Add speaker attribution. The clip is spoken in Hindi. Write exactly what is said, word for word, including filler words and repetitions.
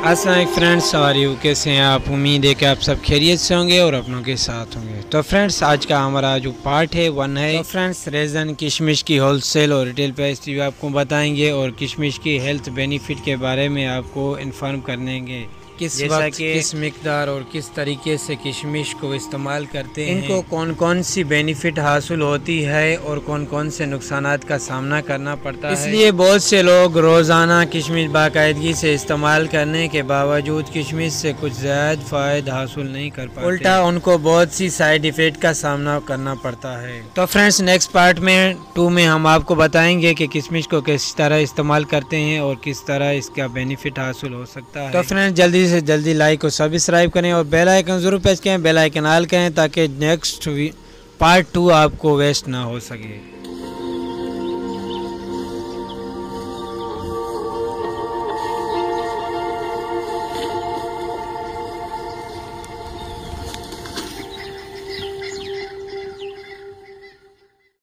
Speaker 1: अस्सलाम फ्रेंड्स, सवारी कैसे हैं आप। उम्मीद है कि आप सब खैरियत से होंगे और अपनों के साथ होंगे। तो फ्रेंड्स, आज का हमारा जो पार्ट है वन है। तो फ्रेंड्स, रेज़न किशमिश की होलसेल और रिटेल प्राइस भी आपको बताएंगे और किशमिश की हेल्थ बेनिफिट के बारे में आपको इन्फॉर्म करेंगे, किस वक्त किस मिकदार और किस तरीके से किशमिश को इस्तेमाल करते हैं, इनको कौन कौन सी बेनिफिट हासिल होती है और कौन कौन से नुकसानात का सामना करना पड़ता है। इसलिए बहुत से लोग रोज़ाना किशमिश बाकायदगी से इस्तेमाल करने के बावजूद किशमिश से कुछ ज़्यादा फ़ायदा हासिल नहीं कर पाते, उल्टा उनको बहुत सी साइड इफ़ेक्ट का सामना करना पड़ता है। तो फ्रेंड्स, नेक्स्ट पार्ट में टू में हम आपको बताएंगे कि किशमिश को किस तरह इस्तेमाल करते हैं और किस तरह इसका बेनिफिट हासिल हो सकता है। तो फ्रेंड्स, जल्दी से जल्दी लाइक और सब्सक्राइब करें और बेल आइकन जरूर प्रेस करें, बेल आइकन ऑल करें ताकि नेक्स्ट पार्ट टू आपको वेस्ट ना हो सके।